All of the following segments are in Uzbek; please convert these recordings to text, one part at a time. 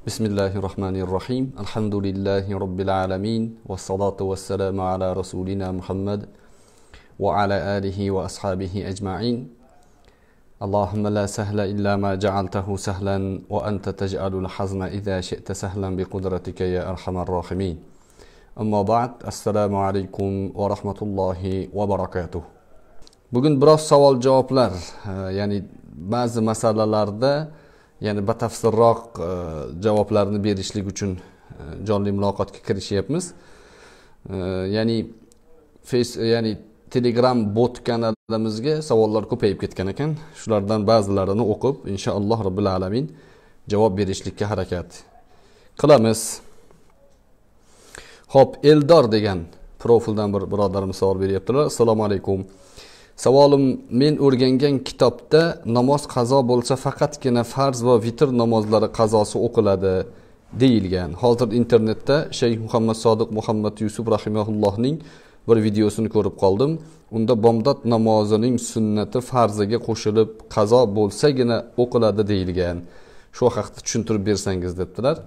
Bismillahirrahmanirrahim. Alhamdulillahi Rabbil alamin. Wassalatu wassalamu ala rasulina Muhammad wa ala alihi wa ashabihi ajma'in. Allahumma la sahla illa ma ja'altahu sahlan wa anta taj'alul hazna idha shi'ta sahlan bi qudratika ya arhamar rahimin. Amma ba'd. Assalomu alaykum va rahmatullohi va barakatuh. Bugun biroz savol-javoblar, ya'ni ba'zi masalalarda batafsilroq javoblarni berishlik uchun jonli muloqotga kirishyapmiz. Ya'ni Telegram bot kanalimizga savollar ko'payib ketgan ekan. Shulardan ba'zilarini o'qib, inshaalloh Robbil alamin javob berishlikka harakat qilamiz. Xo'p, Eldor degan profildan bir birodarimiz savol beryaptilar. Assalomu alaykum. Savolim, men o'rgangan kitobda namoz qazo bo'lsa faqatgina farz va vitr namozlari qazosi o'qiladi deyilgan. Hozir internetda Shayx Muhammad Sodiq Muhammad Yusuf rahimahullohning bir videosini ko'rib qoldim. Unda bomdod namozining sunnati farziga qo'shilib qazo bo'lsagina o'qiladi deyilgan. Shu haqda tushuntirib bersangiz debdilar.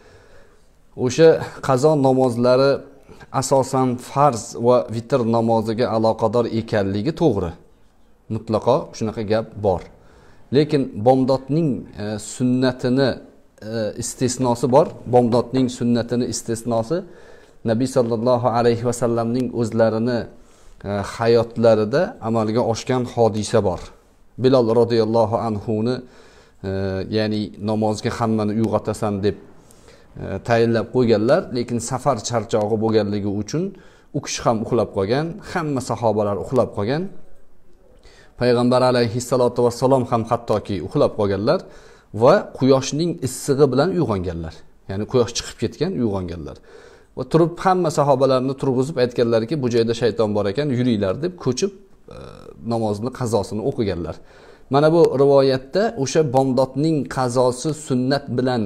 O'sha qazo namozlari asosan farz va vitr namoziga aloqador ekanligi to'g'ri. Mutlaqo shunaqa gap bor. Lekin bomdodning sunnatini istisnosi bor. Bomdodning sunnatini istisnosi Nabiy sallallohu alayhi va sallamning o'zlarini hayotlarida amalga oshgan hodisa bor. Bilal radhiyallohu anhuni ya'ni namozga hammani uyg'otasan deb tayinlab qo'yganlar, lekin safar charchog'i bo'lganligi uchun u kishi ham uxlab qolgan, hamma sahobalar uxlab qolgan. Payg'ambar alayhissalatu vassalom ham hattoki uxlab qolganlar va quyoshning issig'i bilan uyg'onganlar. Ya'ni quyosh chiqib ketgan, uyg'onganlar. Va turib hamma sahobalarni turg'izib aytganlarki, bu joyda shayton bor ekan, yuringlar deb ko'chib namozni qazosini o'qiganlar. Mana bu rivoyatda o'sha bomdodning qazosi sunnat bilan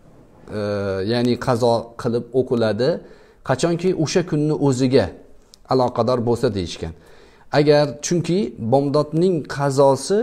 ya'ni qazo qilib o'qiladi qachonki o'sha kunni o'ziga aloqador bo'lsa deyishgan. Agar chunki bomdodning qazosi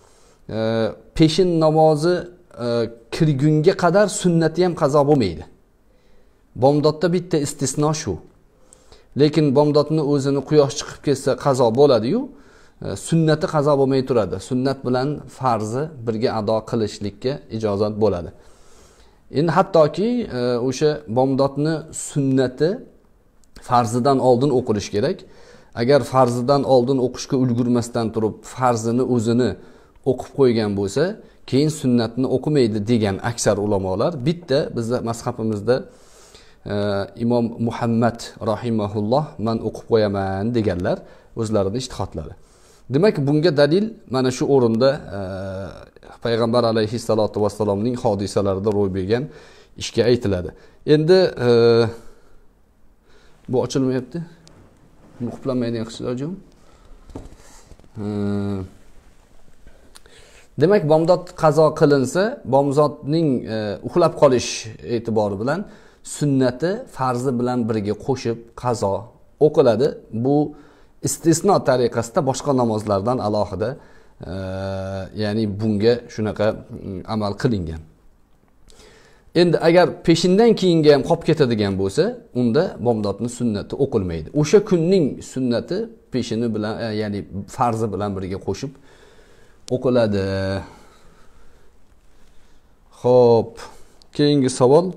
peshin namozi kirgunga qadar sunnati ham qazo bo'lmaydi. Bomdodda bitta istisno shu. Lekin bomdodni o'zini quyosh chiqib ketsa qazo bo'ladi-yu, sunnati qazo bo'lmay turadi. Sunnat bilan farzi birga ado qilishlikka ijozat bo'ladi. Endi hattoki o'sha bomdodni sunnati farzidan oldin o'qilish kerak. Agar farzidan oldin o'qishga ulgurmasdan turib farzini o'zini o'qib qo'ygan bo'lsa, keyin sunnatni o'qimaydi degan aksar ulamolar. Bitta bizning mazhabimizda Imom Muhammad rahimahulloh men o'qib qo'yaman deganlar, o'zlarining ijtihodlari. Demak, bunga dalil mana shu o'rinda Payg'ambar alayhissalatu vassalomning hodisalarida ro'y bergan ishga aytiladi. Endi bu ochilmayapti. Buni qoplanmaydigan qilishlar. Demak, bomdod qazo qilinsa, bomdodning uxlab qolish e'tibori bilan sunnati farzi bilan birga qo'shib qazo o'qiladi. Bu istisno tariqasida boshqa namozlardan alohida ya'ni bunga shunaqa amal qilingan. Endi agar peshindan keyinga ham qolib ketadigan bo'lsa, unda bomdodning sunnati o'qilmaydi. O'sha kunning sunnati peshini bilan ya'ni farzi bilan birga qo'shib o'qiladi. Xo'p, keyingi savol.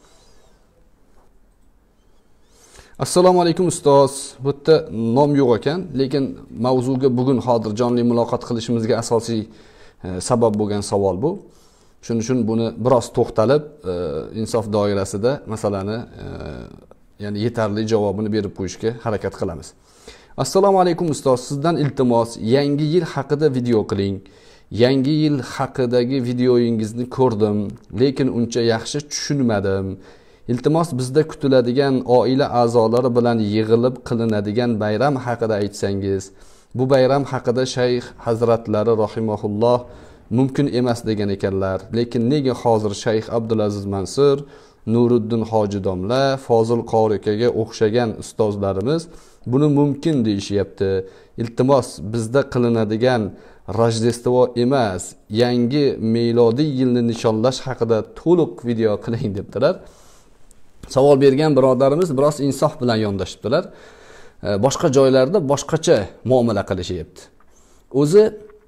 Assalomu alaykum ustoz. Bu yerda nom yo'q ekan, lekin mavzuga bugun hozir jonli muloqot qilishimizga asosiy sabab bo'lgan savol bu. Shuning uchun buni biroz to'xtalib, insof doirasida masalani ya'ni yetarli javobini berib qo'yishga harakat qilamiz. Assalomu alaykum ustoz. Sizdan iltimos, yangi yil haqida video qiling. Yangi yil haqidagi videoyingizni ko'rdim, lekin uncha yaxshi tushunmadim. Iltimos, bizda kutiladigan oila a'zolari bilan yig'ilib qilinadigan bayram haqida aytsangiz. Bu bayram haqida Shayx hazratlari rahimahulloh mumkin emas degan ekanlar. Lekin nega hozir Shayx Abdulaziz Mansur Nuriddin Hoji domla, Fozil qori akaga o'xshagan ustozlarimiz buni mumkin deyishyapti. Iltimos, bizda qilinadigan Rojdestvo emas, yangi milodiy yilni nishonlash haqida to'liq video qiling debdilar. Savol bergan birodarimiz biroz insof bilan yondashibdilar. Boshqa joylarda boshqacha muomala qilishyapti. O'zi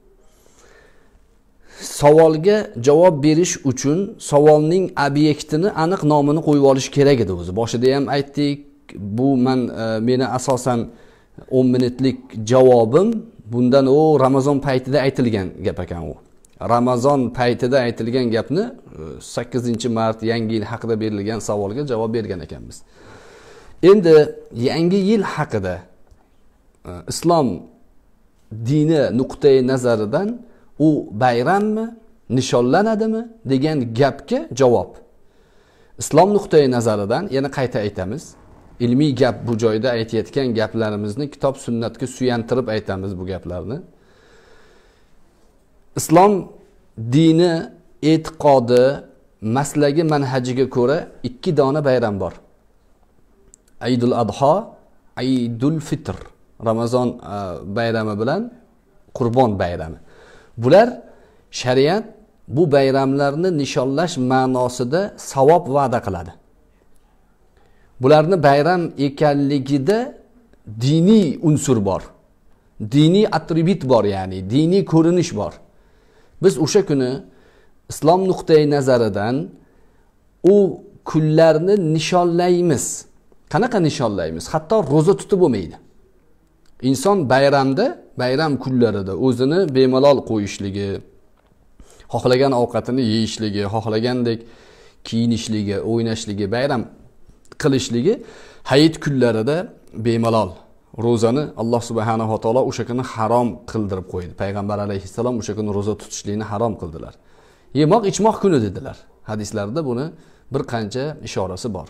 savolga javob berish uchun savolning obyektini aniq nomini qo'yib olish kerak edi o'zi. Boshida ham aytdik, bu meni asosan 10 minutlik javobim bundan Ramazon paytida aytilgan gap ekan u. Ramazon paytida aytilgan gapni 8-mart yangi yil haqida berilgan savolga javob bergan ekanmiz. Endi yangi yil haqida islom dini nuqtai nazaridan u bayrammi, nishonlanadimi degan gapga javob. Islom nuqtai nazaridan yana qayta aytamiz. Ilmiy gap bu joyda aytayotgan gaplarimizni kitob sunnatga suyantirib aytamiz bu gaplarni. Islom dini e'tiqodi, maslagi, manhajiga ko'ra 2 dona bayram bor. Aydul Adha, Aydul Fitr. Ramazon bayrami bilan Qurbon bayrami. Bular shariat bu bayramlarni nishonlash ma'nosida savob va'da qiladi. Bularni bayram ekanligida diniy unsur bor. Diniy atribut bor, ya'ni diniy ko'rinish bor. Biz o'sha kuni islom nuqtai nazaridan u kunlarni nishonlaymiz. Qanaqa nishonlaymiz? Hatto roza tutib bo'lmaydi. Inson bayramda, bayram kunlarida o'zini bemalol qo'yishligi, xohlagan ovqatini yeyishligi, xohlagandek kiyinishligi, o'ynashligi, bayram qilishligi, hayit kunlarida bemalol ro'zani Alloh subhanahu va taolo o'sha kuni harom qildirib qo'ydi. Payg'ambar alayhissalom o'sha kuni ro'za tutishlikni harom qildilar. Yemoq, ichmoq kuni dedilar. Hadislarda buni bir qancha ishorasi bor.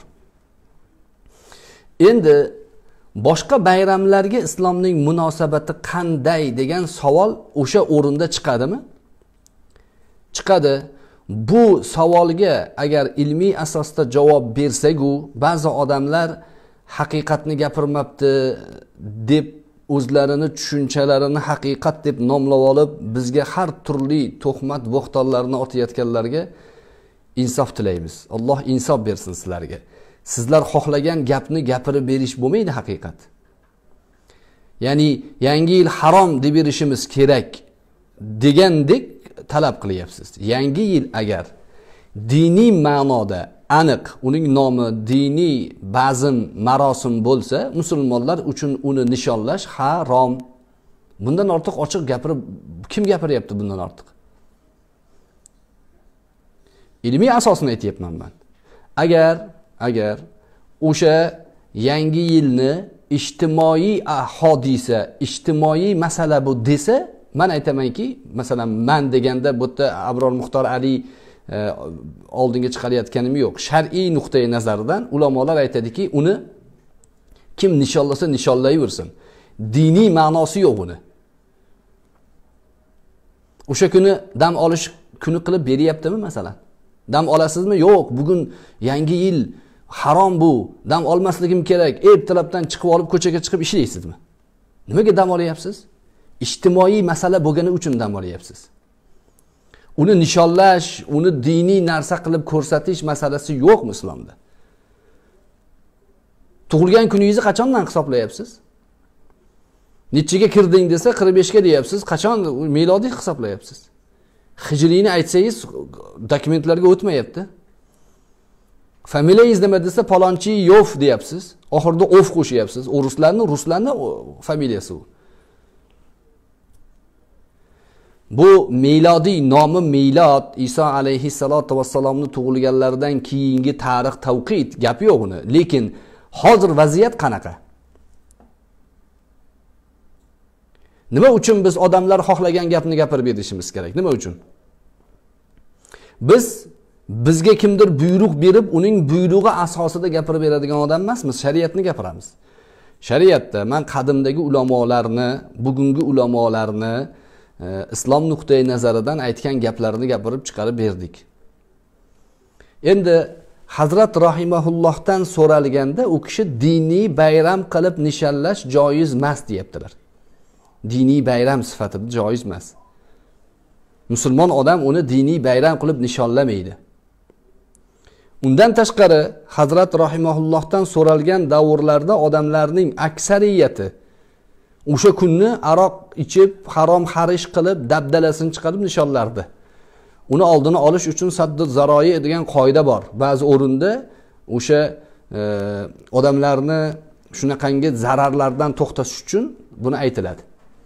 Endi boshqa bayramlarga islomning munosabati qanday degan savol o'sha o'rinda chiqadimi? Chiqadi. Bu savolga agar ilmiy asosda javob bersak-u, ba'zi odamlar haqiqatni gapirmabdi deb o'zlarini tushunchalarini haqiqat deb nomlab olib, bizga har turli tuhmat, bo'xtonlarni otayotganlarga insof tilaymiz. Alloh insof bersin sizlarga. Sizlar xohlagan gapni gapirib berish bo'lmaydi haqiqat. Ya'ni yangi yil harom deb berishimiz kerak degandek talab qilyapsiz. Yangi yil agar diniy ma'noda aniq, uning nomi diniy bazm, marosim bo'lsa, musulmonlar uchun uni nishonlash harom. Bundan ortiq ochiq gapirib kim gapiryapti bundan ortiq? Ilmiy asosini aytayapman men. Agar o'sha yangi yilni ijtimoiy hodisa, ijtimoiy masala bu desa, men aytamanki, masalan, men deganda bu yerda Abror Muxtor Ali oldinga chiqarayotganim yo'q. Shar'iy nuqtai nazaridan ulamolar aytadiki, uni kim nishonlasa nishonlayversin. Diniy ma'nosi yo'q uni. O'sha kuni dam olish kuni qilib beryaptimi masalan? Dam olasizmi? Yo'q, bugun yangi yil harom bu. Dam olmasligim kerak. Ertalabdan chiqib olib ko'chaga chiqib ishlaysizmi? Nimaga dam olyapsiz? Ijtimoiy masala bo'lgani uchun dam olyapsiz. Uni nishonlash, uni diniy narsa qilib ko'rsatish masalasi yo'qmi islomda? Tug'ilgan kuningizni qachondan hisoblayapsiz? Nechiga kirding desa 45 ga deyapsiz. Qachon milodiy hisoblayapsiz? Hijriyni aytsangiz dokumentlarga o'tmayapti. Familiyangiz nima desa palonchi Yov deyapsiz. Oxirida Ov qo'shyapsiz. Ruslarning familiyasi u. Bu milodiy nomi milod, Iso alayhissalatu vassalomni tug'ilganlaridan keyingi tarix tavqit gap yo'q uni. Lekin hozir vaziyat qanaqa? Nima uchun biz odamlar xohlagan gapni gapirib berishimiz kerak? Nima uchun? Bizga kimdir buyruq berib, uning buyrug'i asosida gapirib beradigan odam emasmiz, shariatni gapiramiz. Shariatda men qadimdagi ulamolarni, bugungi ulamolarni islom nuqtai nazaridan aytgan gaplarini gapirib chiqarib berdik. Endi Hazrat rahimahullohdan so'ralganda u kishi diniy bayram qilib nishonlash joiz emas deyaptilar. Diniy bayram sifatida joiz emas. Musulmon odam uni diniy bayram qilib nishonlamaydi. Undan tashqari Hazrat rahimahullohdan so'ralgan davrlarda odamlarning aksariyati o'sha kunni aroq ichib, harom xarish qilib, dabdalasini chiqarib nishonlardi. Uni oldini olish uchun saddu zaroyi degan qoida bor. Ba'zi o'rinda o'sha odamlarni shunaqangi zararlardan to'xtatish uchun buni aytiladi.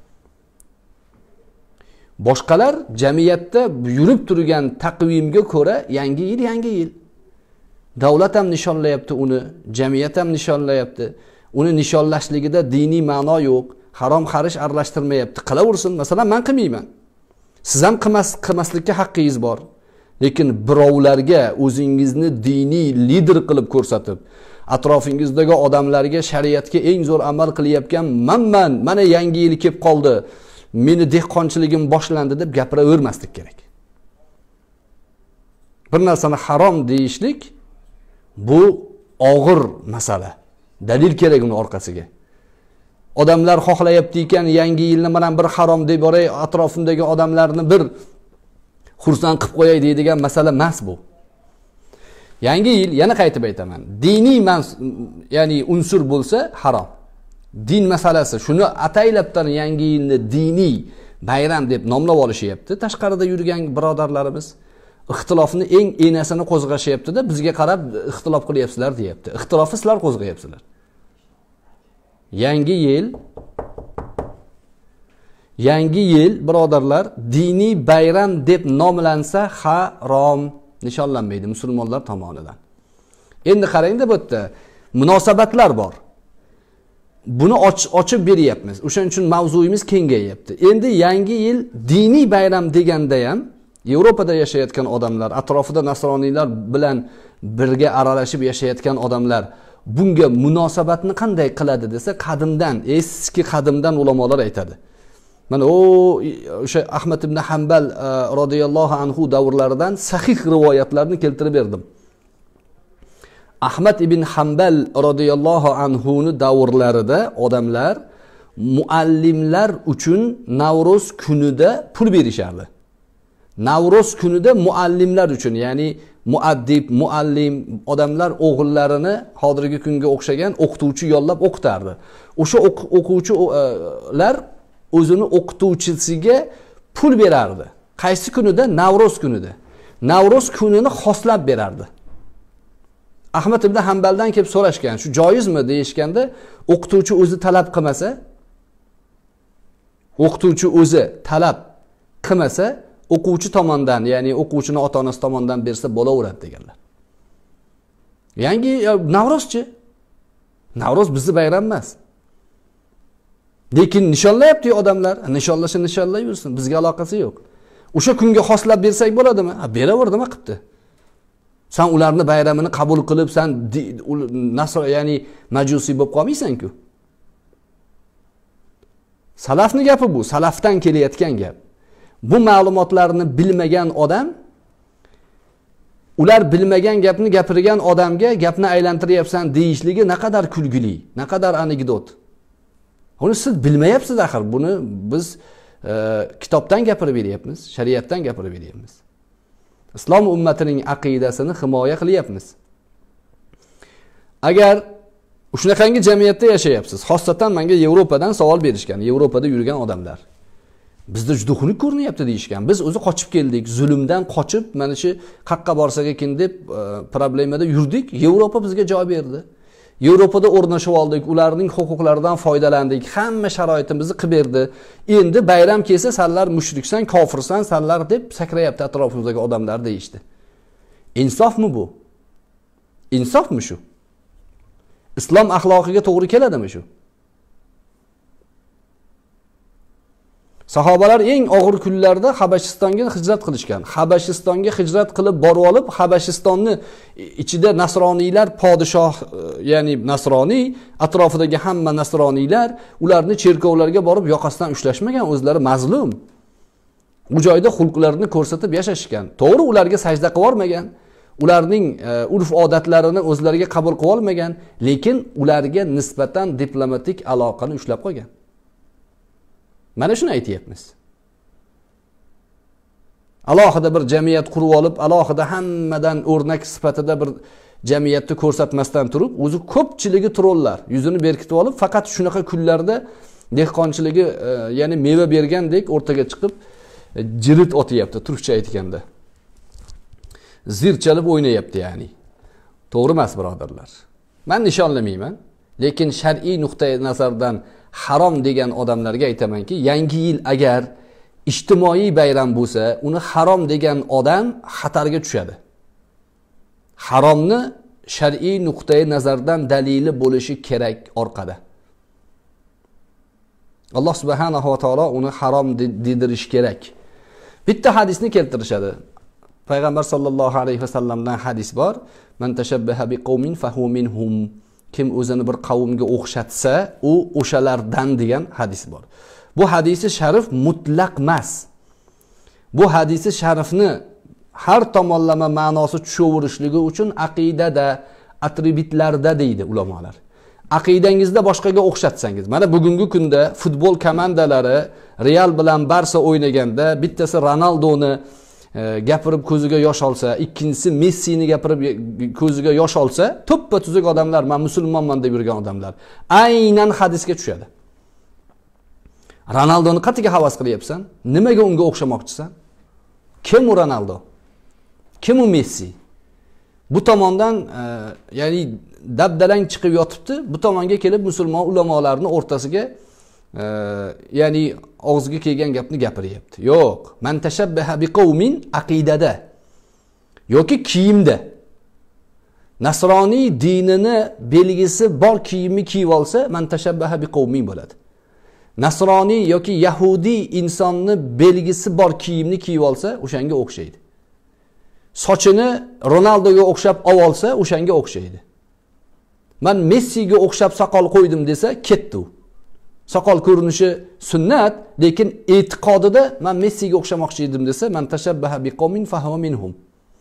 Boshqalar jamiyatda yurib turgan taqvimga ko'ra yangi yil. Davlat ham nishonlayapti uni, jamiyat ham nishonlayapti. Uni nishonlashligida diniy ma'no yo'q, harom xarish aralashtirmayapti. Qilaversin, masalan, men qilmayman. Siz ham qilmaslikka haqqingiz bor. Lekin birovlarga o'zingizni diniy lider qilib ko'rsatib, atrofingizdagi odamlarga shariatga eng zo'r amal qilyapgan mana yangi yil kelib qoldi, meni dehqonchiligim boshlandi deb gapiravermaslik kerak. Bir narsani harom deyishlik bu og'ir masala. Dalil kerak uni orqasiga. Odamlar xohlayapti ekan yangi yilni mana bir harom deb boray, atrofimdagi odamlarni bir xursand qilib qo'yay deydigan masala emas bu. Yangi yil, yana qaytib aytaman, diniy ya'ni unsur bo'lsa harom. Din masalasi shuni ataylabdan yangi yilni diniy bayram deb nomlab olishyapti. Tashqarida yurgan birodarlarimiz ixtilofni eng enasini qo'zg'ashyapti-da, bizga qarab ixtilof qilyapsizlar deyapti. Ixtilofni sizlar qo'zg'ayapsizlar. Yangi yil birodarlar diniy bayram deb nomlansa harom, nishonlanmaydi musulmonlar tomonidan. Endi qarangda bu yerda munosabatlar bor. Buni ochib beryapmiz. O'shaning uchun mavzuyimiz kengayapti. Endi yangi yil diniy bayram deganda ham Yevropada yashayotgan odamlar, atrofida nasroniylar bilan birga aralashib yashayotgan odamlar bunga munosabatni qanday qiladi desa, eski qadimdan ulamolar aytadi. Mana o'sha Ahmad ibn Hanbal radhiyallohu anhu davrlaridan sahih rivoyatlarni keltirib berdim. Ahmad ibn Hanbal radhiyallohu anhu ni davrlarida odamlar muallimlar uchun Navro'z kunida pul berishardi. Navro'z kunida muallimlar uchun, ya'ni muaddib, muallim odamlar o'g'illarini hozirgi kunga o'xshagan o'qituvchi yollab o'qitardi. O'sha o'quvchilar o'zini o'qituvchisiga pul berardi. Qaysi kunida? Navro'z kunida. Navro'z kunini xoslab berardi. Ahmad ibn Hanbaldan kelib so'rashgan, shu joizmi deyishganda, o'qituvchi o'zi talab qilmasa, o'quvchi tomonidan, ya'ni o'quvchining ota-onasi tomonidan bersa bo'laveradi deganlar. Yangi Navro'zchi. Navro'z bizning bayram emas. Lekin nishonlayapti odamlar, nishonlayversin, bizga aloqasi yo'q. O'sha kunga xoslab bersak bo'ladimi? Beraver, nima qilibdi? Sen ularni bayramini qabul qilib, sen ya'ni majusiy bo'lib qolmaysan-ku. Salafning gapi bu, salafdan kelayotgan gap. Bu ma'lumotlarni bilmagan odam, ular bilmagan gapni gapirgan odamga gapni aylantiryapsan deyishligi naqadar kulgili, naqadar anekdot. Buni siz bilmayapsiz axir. Buni biz kitobdan gapirib beryapmiz, shariatdan gapirib beryapmiz. Islom ummatining aqidasini himoya qilyapmiz. Agar shunaqangi jamiyatda yashayapsiz, xossatan menga Yevropadan savol berishgan, Yevropada yurgan odamlar. Bizda juda xunuk ko'rinyapti deyishgan. Biz o'zi qochib keldik, zulmdan qochib, mana shu qaqqa borsak ekan deb problemada yurdik. Yevropa bizga joy berdi. Yevropada o'rnashib oldik, ularning huquqlaridan foydalandik, hamma sharoitimizni qilib berdi. Endi bayram kelsa, sanlar mushriksan, kofirsan, sanlar deb sakrayapti atrofimizdagi odamlar deyishdi. Insofmi bu? Insofmi shu? Islom axloqiga to'g'ri keladimi shu? Sahobalar eng og'ir kunlarda Habashistonga hijrat qilishgan. Habashistonga hijrat qilib borib olib, Habashistonni ichida nasroniylar podshoh, ya'ni nasroniy, atrofidagi hamma nasroniylar ularni cherkovlarga borib yoqasidan ushlashmagan, o'zlari mazlum. U joyda xulqlarini ko'rsatib yashashgan. To'g'ri, ularga sajda qilib bormagan. ularning urf odatlarini o'zlariga qabul qilib olmagan, lekin ularga nisbatan diplomatik aloqani ushlab qolgan. Mana shuni aytayapmiz. Alohida bir jamiyat qurib olib, alohida hammadan o'rnak sifatida bir jamiyatni ko'rsatmasdan turib, o'zi ko'pchiligi trollar, yuzini berkitib olib, faqat shunaqa kunlarda dehqonchiligi, ya'ni meva bergandek o'rtaga chiqib, jirit otyapti, turkcha aytganda. Zir chalib o'ynayapti ya'ni. To'g'ri emas, birodarlar. Men nishonlamayman, lekin shar'iy nuqtai nazardan harom degan odamlarga aytamanki, yangi yil agar ijtimoiy bayram bo'lsa, uni harom degan odam xatarga tushadi. Haromni shar'iy nuqtai nazardan dalili bo'lishi kerak orqada. Alloh subhanahu va taolo uni harom dedirish kerak. Bitta hadisni keltirishadi. Payg'ambar sallallohu alayhi vasallamdan hadis bor. Man tashabbaha biqawmin fahu minhum. Kim o'zini bir qavmga o'xshatsa, u o'shalardan degan hadis bor. Bu hadisi sharif mutlaq emas. Bu hadisi sharifni har tomonlama ma'nosi tushaverishligi uchun aqidada, atributlarda deydi ulamolar. Aqidangizda boshqaga o'xshatsangiz, mana bugungi kunda futbol komandalari Real bilan Barsa o'ynaganda bittasi Ronaldoni gapirib ko'ziga yosh olsa, ikkinchisi Messini gapirib ko'ziga yosh olsa, to'ppa tuzuk odamlar, men musulmonman deb yurgan odamlar aynan hadisga tushadi. Ronaldoni qatiga havas qilyapsan? Nimaga unga o'xshamoqchisan? Kim u Ronaldo? Kim u Messi? Bu tomondan ya'ni dabdalang chiqib yotibdi, bu tomonga kelib musulmon ulamolarning o'rtasiga ya'ni og'ziga kelgan gapni gapiryapti. Yo'q, man tashabbaha biqawmin aqidada yoki kiyimda. Nasroniy dinini belgisi bor kiyimni kiyib olsa, man tashabbaha biqawmin bo'ladi. Nasroniy yoki yahudi insonni belgisi bor kiyimni kiyib olsa, o'shanga o'xshaydi. Sochini Ronaldoga o'xshab olsa, o'shanga o'xshaydi. Men Messiga o'xshab soqol qo'ydim desa, ketdi u. Soqol ko'rinishi sunnat, lekin e'tiqodida men Messiga o'xshamoqchi edim desa, man tashabbaha biqawmin fahuva minhum.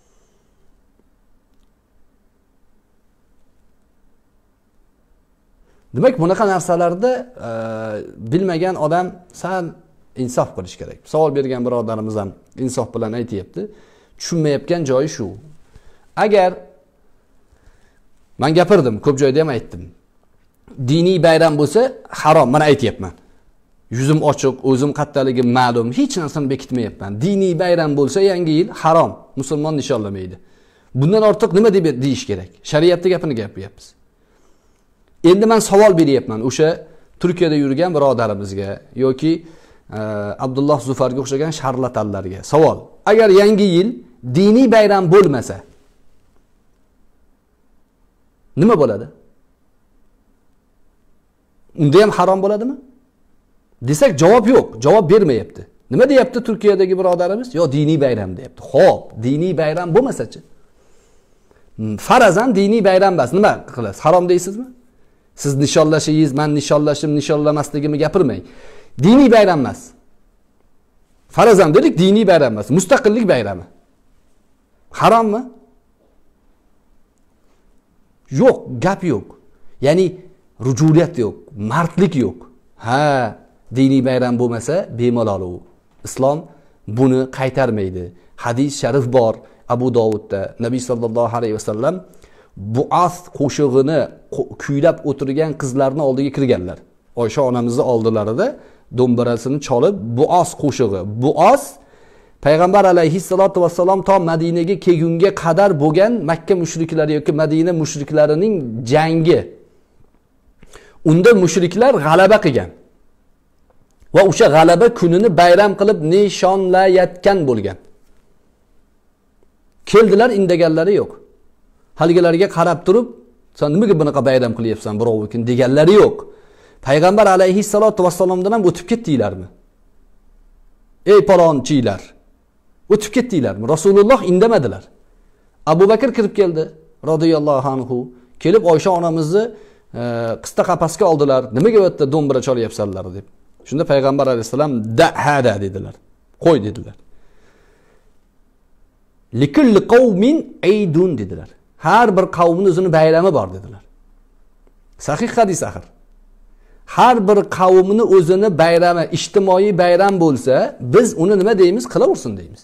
Demak, bunaqa narsalarda bilmagan odam sal insof qilish kerak. Savol bergan birodarimiz ham insof bilan aytayapti. Tushunmayotgan joyi shu. Agar men gapirdim, ko'p joyda ham aytdim. Diniy bayram bo'lsa, harom, men aytayapman. Yuzim ochiq, o'zim qattaligim ma'lum, hech narsani bekitmayapman. Diniy bayram bo'lsa, yangi yil harom, musulmon nishonlamaydi. Bundan ortiq nima deb deyish kerak? Shariatning gapini gapiryapmiz. Endi men savol beryapman o'sha Turkiyada yurgan birodarimizga yoki Abdulloh Zufarga o'xshagan sharlatanlarga. Savol: agar yangi yil diniy bayram bo'lmasa, nima bo'ladi? Unda ham harom bo'ladimi? Desak javob yo'q, javob bermayapti. Nima deyapti Turkiyadagi birodarimiz? Yo, diniy bayram deyapti. Xo'p, diniy bayram bo'lmasa-chi? Farazan diniy bayram emas, nima qilasiz? Harom deysizmi? Siz nishonlashingiz, men nishonlamasligimni gapirmang. Diniy bayram emas. Farazan dedik, diniy bayram emas, mustaqillik bayrami. Harommi? Yo'q, gap yo'q. Ya'ni rujuliyat yo'q, mardlik yo'q. Ha, diniy bayram bo'lmasa bemalol u. Islom buni qaytarmaydi. Hadis sharif bor Abu Dovudda. Nabiy sallallohu alayhi vasallam Buas qo'shig'ini kuylab o'tirgan qizlarning oldiga kirganlar. Oysha onamizning oldilarida do'mbarasini cholib Buas qo'shig'i. Buas Payg'ambar alayhissalatu vassalam to Madinaga kelgunga qadar bo'lgan Makka mushriklari yoki Madina mushriklarining jangi. Unda mushriklar g'alaba qilgan. Va o'sha g'alaba kunini bayram qilib nishonlayotgan bo'lgan. Keldilar, indaganlari yo'q. Halgilarga qarab turib, sen nimaga bunaqa bayram qilyapsan birov uchun deganlari yo'q. Payg'ambar alayhissalatu vassalamdan ham o'tib ketdinglarmi? Ey palonchilar, o'tib ketdinglarmi? Rasululloh indamadilar. Abu Bakr kirib keldi, radhiyallohu anhu. Kelib Oysha onamizni qista qapasga oldilar. Nimaga bu yerda do'mbira cholyapsanlar deb. Shunda Payg'ambar alayhisalom da hada dedilar. Qo'y dedilar. Likulli qavmin aydun dedilar. Har bir qavmning o'zining bayrami bor dedilar. Sahih hadis axir. Har bir qavmning o'zining bayrami, ijtimoiy bayram bo'lsa, biz uni nima deymiz? Qilaversin deymiz.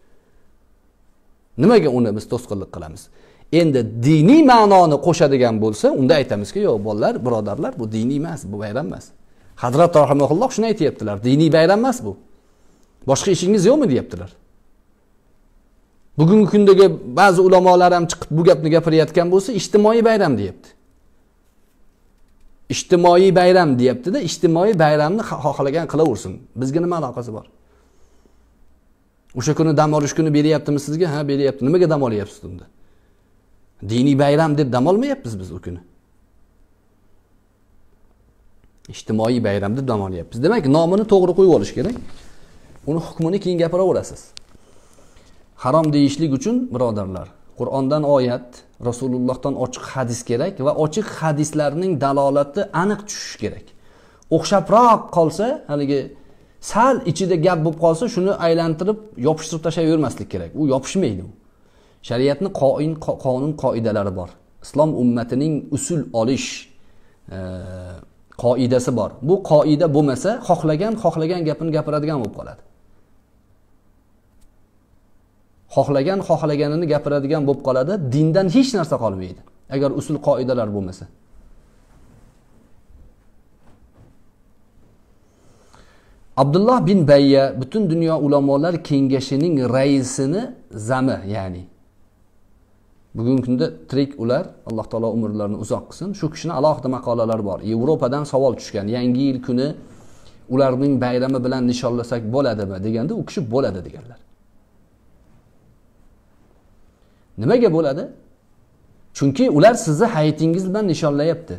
Nimaga uni biz to'sqinlik qilamiz? Endi diniy ma'noni qo'shadigan bo'lsa, unda aytamizki, yo'q, bolalar, birodarlar, bu diniy emas, bu bayram emas. Hazrat rahimahulloh shuni aytayaptilar. Diniy bayram emas bu. Boshqa ishingiz yo'qmi deyaptilar. Bugungi kundagi ba'zi ulamolar ham chiqib bu gapni gapirayotgan bo'lsa, ijtimoiy bayram deyapti. Ijtimoiy bayram deyapti-da, ijtimoiy bayramni xohlagan qilaversin. Bizga nima aloqasi bor? O'sha kuni dam olish kuni beryaptimi sizga? Ha, beryapti. Nimaga dam olyapsiz unda? Diniy bayram deb dam olmayapmiz biz u kuni. Ijtimoiy bayram deb dam olyapmiz. Demak, nomini to'g'ri qo'yib olish kerak. Uni hukmini keyin gapiraverasiz. Harom deyishlik uchun birodarlar, Qur'ondan oyat, Rasulullohdan ochiq hadis kerak va ochiq hadislarning dalolati aniq tushishi kerak. O'xshabroq qolsa, haligi sal ichida gap bo'lib qolsa, shuni aylantirib, yopishtirib tashlayvermaslik kerak. U yopishmaydi u. Shariatning qonun qoidalari bor. Islom ummatining usul olish qoidasi bor. Bu qoida bo'lmasa, xohlagan gapini gapiradigan bo'lib qoladi. Xohlaganini gapiradigan bo'lib qoladi, dindan hech narsa qolmaydi. Agar usul qoidalar bo'lmasa. Abdullah bin Bayya butun dunyo ulamolar kengashining raisini zami, ya'ni bugungi kunda tirik ular, Alloh taolo umrlarini uzoq qilsin. Shu kishining alohida maqolalari bor. Yevropadan savol tushgan. Yangi yil kuni ularning bayrami bilan nishonlasak bo'ladimi deganda, u kishi bo'ladi deganlar. Nimaga bo'ladi? Chunki ular sizni hayitingiz bilan nishonlayapti.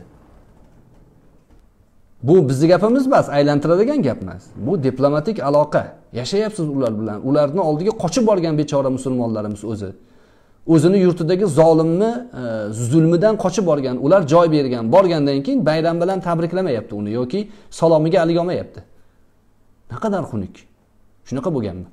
Bu bizning gapimiz emas, aylantiradigan gap emas. Bu diplomatik aloqa. Yashayapsiz ular bilan. Ularning oldiga qochib borgan bechora musulmonlarimiz o'zini yurtidagi zolimni zulmidan qochib borgan, ular joy bergan, borgandan keyin bayram bilan tabriklamayapti uni yoki salomiga alik olmayapti. Naqadar xunuk. Shunaqa bo'lganmi?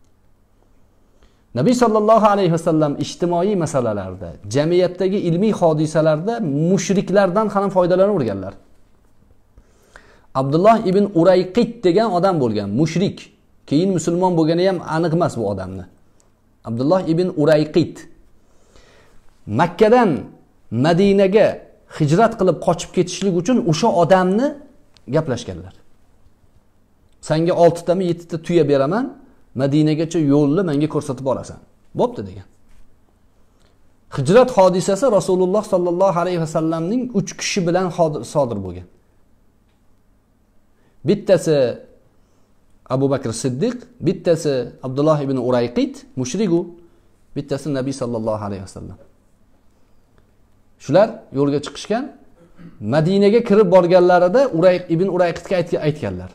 Nabiy sallallohu alayhi vasallam ijtimoiy masalalarda, jamiyatdagi ilmiy hodisalarda mushriklardan ham foydalanaverganlar. Abdullah ibn Urayqit degan odam bo'lgan, mushrik. Keyin musulmon bo'lgani ham aniq emas bu odamni. Abdullah ibn Urayqit Makkadan Madinaga hijrat qilib qochib ketishlik uchun o'sha odamni gaplashganlar. Senga 6 ta 7 ta tuya beraman, Madinagacha yo'lni menga ko'rsatib borasan. Bo'pti degan. Hijrat hodisasi Rasululloh sallallohu alayhi vasallamning 3 kishi bilan sodir bo'lgan. Bittasi Abu Bakr Siddiq, bittasi Abdullah ibn Urayqit, mushriku, bittasi Nabiy sallallohu alayhi vasallam. Shular yo'lga chiqishgan, Madinaga kirib borganlarida ibn Urayqitga aytganlar.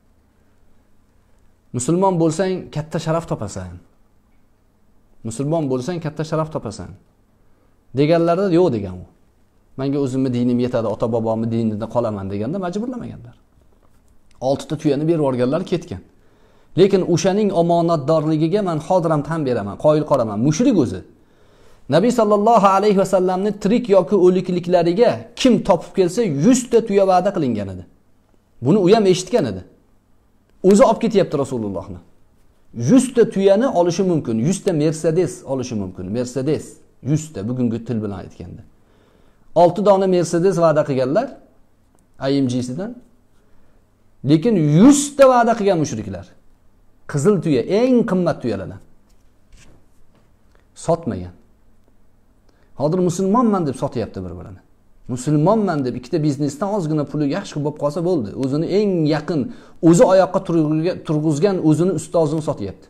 Musulmon bo'lsang katta sharaf topasan. Musulmon bo'lsang katta sharaf topasan. Deganlarda yo'q degan u. Menga o'zimning dinim yetadi, ota-bobomning dinida qolaman deganda majburlamaganlar. 6 ta tuyani berib yuborganlar ketgan. Lekin o'shaning omonatdorligiga men hozir ham tan beraman, qoyil qoraman. Mushrik o'zi. Nabiy sallallohu alayhi vasallamning tirik yoki o'likliklariga kim topib kelsa 100 ta tuya va'da qilingan edi. Buni u ham eshitgan edi. O'zi olib ketyapti Rasulullohni. 100 ta tuyani olishi mumkin, 100 ta Mercedes olishi mumkin. Mercedes 100 ta bugungi til bilan aytganda. 6 dona Mercedes va'da qilganlar IMG'sidan. Lekin 100 ta va'da qilgan mushriklar. Qizil tuya, eng qimmat tuyalardan. Sotmagan. Hozir musulmonman deb sotyapti bir-birini. Musulmonman deb ikkita biznesdan ozgina puli yaxshi bo'lib qolsa bo'ldi. O'zini eng yaqin, o'zi oyoqqa turg'izgan o'zini ustozini sotyapti.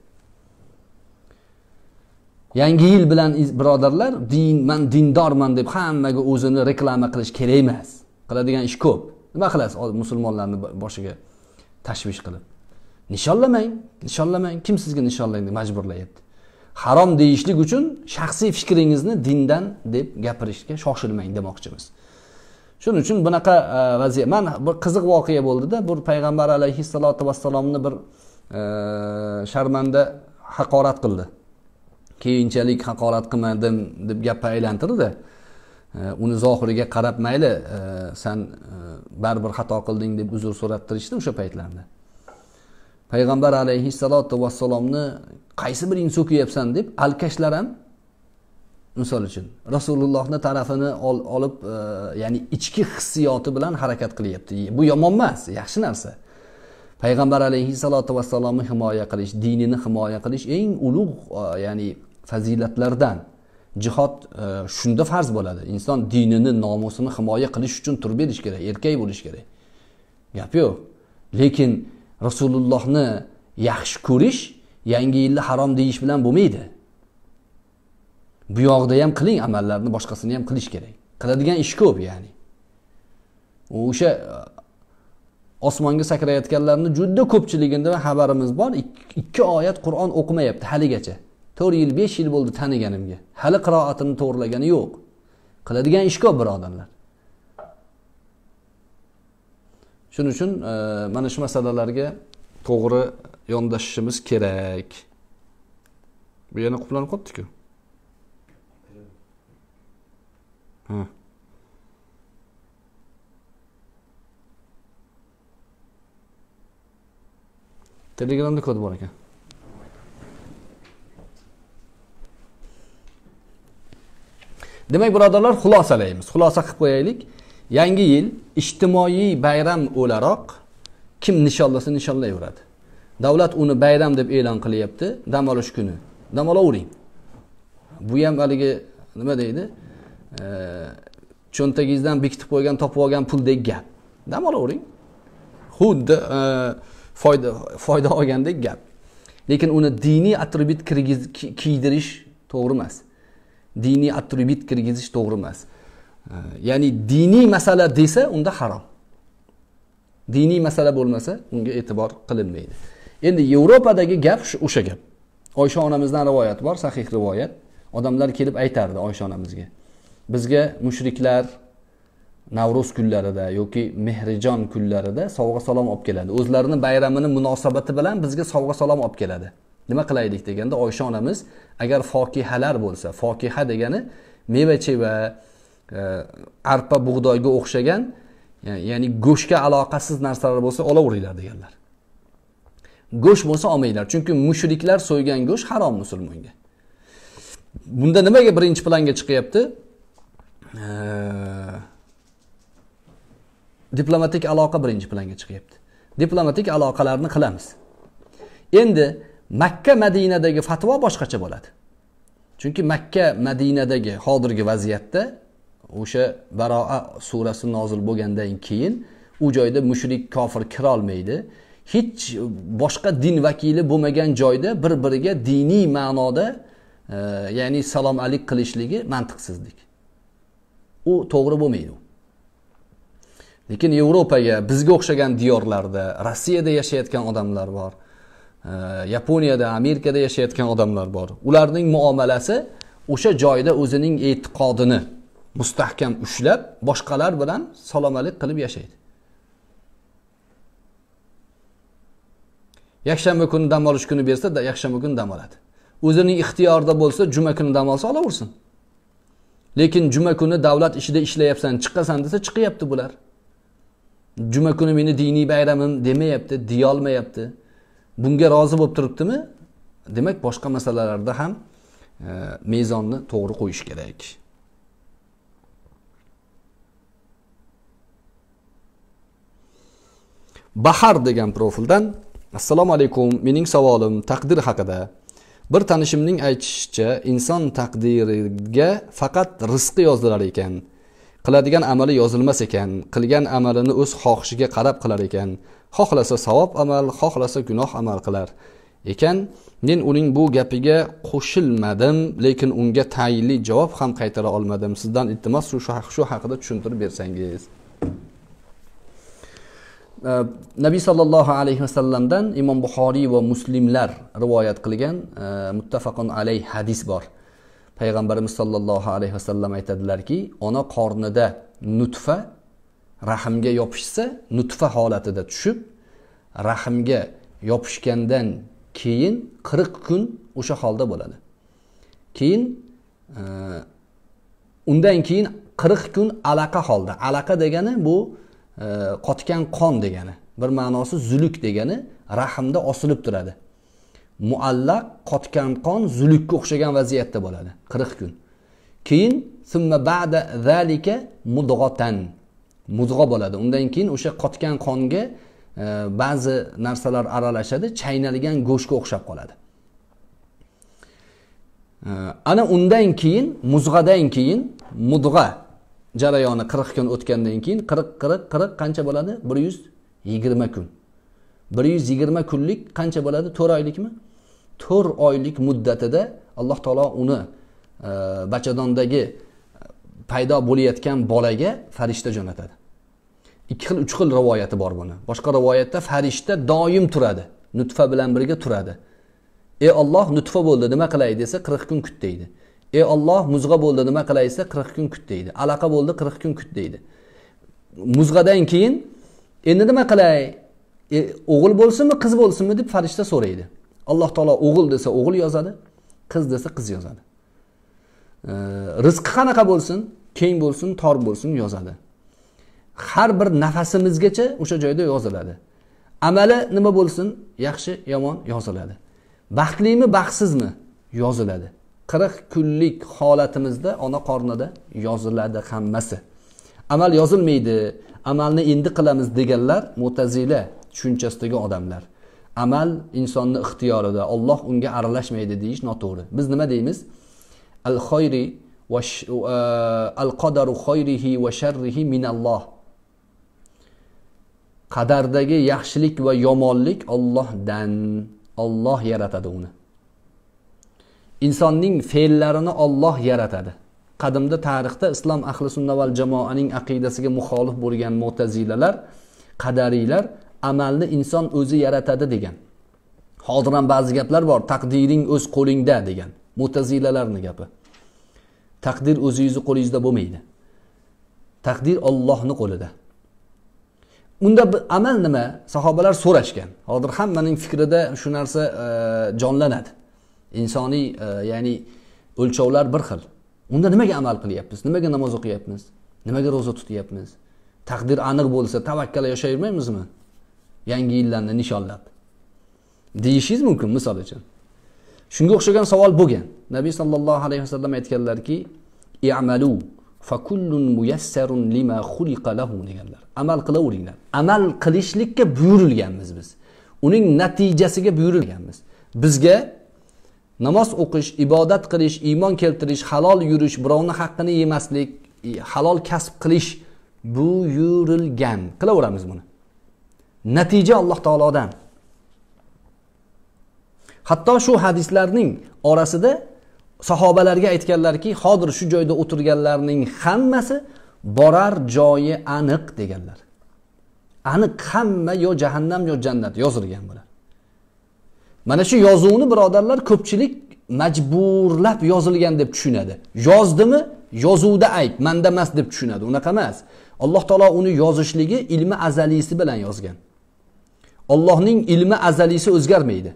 Yangi yil bilan birodarlar, men dindorman deb hammaga o'zini reklama qilish kerak emas. Qiladigan ish ko'p. Nima qilasiz musulmonlarni boshiga tashvish qilib? Nishonlamang. Kim sizga nishonlaydi deb majburlayapti. Harom deyishlik uchun shaxsiy fikringizni dindan deb gapirishga shoshilmang demoqchimiz. Shuning uchun bunaqa vaziyat. Men bir qiziq voqea bo'ldi-da, bir payg'ambar alayhissalatu vassalomni bir sharmanda haqorat qildi. keyinchalik haqorat qilmadim deb gapga aylantirdi. Uni zohiriga qarab mayli, sen baribir xato qilding deb uzr so'rattirishdi o'sha paytlarda. Payg'ambar alayhissalatu vassalomni qaysi biring so'kiyapsan deb alkashlar ham misol uchun Rasulullohni tarafini olib, ya'ni ichki hissiyoti bilan harakat qilyapti. Bu yomon emas, yaxshi narsa. Payg'ambar alayhissalatu vassalomni himoya qilish, dinini himoya qilish eng ulug', ya'ni fazilatlardan. Jihod shunda farz bo'ladi. Inson dinini, nomusini himoya qilish uchun turib berish kerak, erkak bo'lish kerak. Gap yo'q. Lekin Rasulullohni yaxshi ko'rish, yangi yilni harom deyish bilan bo'lmaydi. Bu yoqda ham qiling amallarni, boshqasini ham qilish kerak. Qiladigan ish ko'p, ya'ni. O'sha osmonga sakrayotganlarning juda ko'pchiligida xabarimiz bor. 2 oyat Qur'on o'qimayapti haligacha. 4 yil, 5 yil bo'ldi taniganimga. Hali qiroatini to'g'rilagani yo'q. Qiladigan ish ko'p, birodarlar. Shuning uchun mana shu masalalarga to'g'ri yondashishimiz kerak. Bu yana qoplanib qoldi-ku. Telegramda kod bor ekan. Demak, birodarlar, xulosalaymiz. Xulosa qilib qo'yaylik. Yangi yil ijtimoiy bayram o'laroq kim nishonlasa nishonlayveradi. Davlat uni bayram deb e'lon qilyapti, dam olish kuni. Dam olavering. Bu ham haligi nima deydi? Cho'ntagingizdan bekitib qo'ygan, topib olgan puldek gap. Dam olavering. Xuddi foyda olgandek gap. Lekin uni diniy atribut kiydirish to'g'ri emas. Diniy atribut kirgizish to'g'ri emas. Ya'ni diniy masala desa unda harom. Diniy masala bo'lmasa unga e'tibor qilinmaydi. Endi Yevropadagi gap o'sha gap. Oysha onamizdan rivoyat bor, sahih rivoyat. Odamlar kelib aytardi Oysha onamizga. Bizga mushriklar Navro'z kunlarida yoki Mehrijon kunlarida sovg'a salom olib keladi. O'zlarini bayramini munosabati bilan bizga sovg'a salom olib keladi. Nima qilaylik deganda Oysha onamiz agar fokihalar bo'lsa, fokiha degani meva-cheva, arpa, bug'doyga o'xshagan, ya'ni go'shtga aloqasiz narsalar bo'lsa olaveringlar deganlar. Go'sht bo'lsa olmanglar, chunki mushriklar so'ygan go'sht harom musulmonga. Bunda nimaga birinchi planga chiqyapti? Diplomatik aloqa birinchi planga chiqyapti. Diplomatik aloqalarni qilamiz. Endi Makka Madinadagi fatvo boshqacha bo'ladi. Chunki Makka Madinadagi hozirgi vaziyatda o'sha Baroa surasi nozil bo'lgandan keyin u joyda mushrik kofir kira olmaydi. Hech boshqa din vakili bo'lmagan joyda bir-biriga diniy ma'noda, ya'ni salom alik qilishligi mantiqsizlik. U to'g'ri bo'lmaydi. Lekin Yevropaga, bizga o'xshagan diyorlarda, Rossiyada yashayotgan odamlar bor. Yaponiyada, Amerikada yashayotgan odamlar bor. Ularning muomalasi o'sha joyda o'zining e'tiqodini mustahkam ushlab, boshqalar bilan salomalik qilib yashaydi. Yakshanba kuni dam olish kuni bersa, yakshanba kuni dam oladi. O'zining ixtiyorida bo'lsa, juma kuni dam olsa olaversin. Lekin juma kuni davlat ishida ishlayapsan, chiqasan desa chiqyapti bular. Juma kuni meni diniy bayramim demayapti, deya olmayapti. Bunga rozi bo'lib turibdimi? Demak, boshqa masalalarda ham mezonni to'g'ri qo'yish kerak. Bahar degan profildan: Assalomu alaykum, mening savolim taqdir haqida. Bir tanishimning aytishicha, inson taqdiriga faqat rizqi yozilar ekan. Qiladigan amali yozilmas ekan. Qilgan amalini o'z xohishiga qarab qilar ekan. Xohlasa savob amal, xohlasa gunoh amal qilar ekan. Men uning bu gapiga qo'shilmadim, lekin unga tayinli javob ham qaytara olmadim. Sizdan iltimos shu haqida tushuntirib bersangiz. Nabiy sallallohu alayhi vasallamdan Imom Buxoriy va Muslimlar rivoyat qilgan muttafaqun alayh hadis bor. Payg'ambarimiz sallallohu alayhi vasallam aytadilarki, ona qornida nutfa rahimga yopishsa, nutfa holatida tushib, rahimga yopishgandan keyin 40 kun o'sha holda bo'ladi. Keyin undan keyin 40 kun alaqa holda. Alaqa degani bu qotgan qon degani. Bir ma'nosi zuluk degani, rahmda osilib turadi. Muallaq qotgan qon zulukka o'xshagan vaziyatda bo'ladi 40 kun. Keyin summa ba'da zalika mudghatan. Mudg'a bo'ladi. Undan keyin o'sha qotgan qonga ba'zi narsalar aralashadi, chaynalgan go'shtga o'xshab qoladi. Ana undan keyin muzg'adan keyin mudg'a jarayoni 40 kun o'tgandan keyin 40 qancha bo'ladi? 120 kun. 120 kunlik qancha bo'ladi? 4 oylikmi? 4 oylik muddatida Alloh taolo uni bachadondagi paydo bo'layotgan bolaga farishta jo'natadi. 2 xil 3 xil rivoyati bor buni. Boshqa rivoyatda farishta doim turadi, nutfa bilan birga turadi. Ey Alloh, nutfa bo'ldi, nima qilay desa 40 kun kut deydi. Ey Alloh, muzg'a bo'ldi, nima qilay desa 40 kun kut deydi. Alaqa bo'ldi, 40 kun kut deydi. Muzg'adan keyin endi nima qilay? O'g'il bo'lsinmi, qiz bo'lsinmi deb farishta so'raydi. Alloh taolo o'g'il desa o'g'il yozadi, qiz desa qiz yozadi. Rizqi qanaqa bo'lsin, keng bo'lsin, tor bo'lsin yozadi. Har bir nafasimizgacha o'sha joyda yoziladi. Amali nima bo'lsin, yaxshi, yomon yoziladi. Baxtlimi, baxtsizmi yoziladi. 40 kunlik holatimizda ona qornida yoziladi hammasi. Amal yozilmaydi, amalni endi qilamiz deganlar Mu'tazila tushunchasidagi odamlar. Amal insonning ixtiyorida, Alloh unga aralashmaydi deyish noto'g'ri. Biz nima deymiz? Al-khayri va al-qadaru khayrihi va sharrihi minalloh. Qadardagi yaxshilik va yomonlik Allohdan. Alloh yaratadi uni. Insonning fe'llarini Alloh yaratadi. Qadimda tarixda islom ahli sunna val jamoaning aqidasiga muxolif bo'lgan Mu'tazilalar, qadariylar amalni inson o'zi yaratadi degan. Hozir ham ba'zi gaplar bor, taqdiring o'z qo'lingda degan. Mu'tazilalarning gapi. Taqdir o'zingizning qo'lingizda bo'lmaydi. Taqdir Allohning qo'lida. Unda amal nima? Sahobalar so'rashgan. Hozir hammaning fikrida shu narsa jonlanadi. Insoniy, ya'ni o'lchovlar bir xil. Unda nimaga amal qilyapmiz? Nimaga namoz o'qiyapmiz? Nimaga roza tutyapmiz? Taqdir aniq bo'lsa, tavakkal yashayvermaymizmi? Yangi yillarni nishonlab. Deyishingiz mumkin misol uchun. Shunga o'xshagan savol bo'lgan. Nabiy sallallohu alayhi vasallam aytganlarki, "I'malu fa kullun muyassarun lima xuliqa lahu" deganlar. Amal qilaveringlar. Amal qilishlikka buyurilganmiz biz. Uning natijasiga buyurilganmiz. Bizga namoz o'qish, ibodat qilish, iymon keltirish, halol yurish, birovning haqqini yemaslik, halol kasb qilish buyurilgan. Qilaveramiz buni. Natija Alloh taolodan. Hatto shu hadislarning orasida sahobalarga aytganlarki, hozir shu joyda o'tirganlarning hammasi borar joyi aniq deganlar. Aniq hamma yo jahannam yo jannat yozilgan bular. Mana shu yozuvni birodarlar ko'pchilik majburlab yozilgan deb tushunadi. Yozdimi? Yozuvda ayb, menda emas deb tushunadi. Unaqa emas. Alloh taolo uni yozishligi ilmi azalisi bilan yozgan. Allohning ilmi azalisi o'zgarmaydi.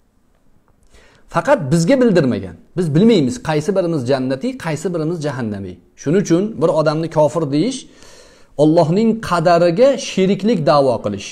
Faqat bizga bildirmagan. Biz bilmaymiz qaysi birimiz jannati, qaysi birimiz jahannamiy. Shuning uchun bir odamni kofir deyish Allohning qadariga sheriklik da'vo qilish.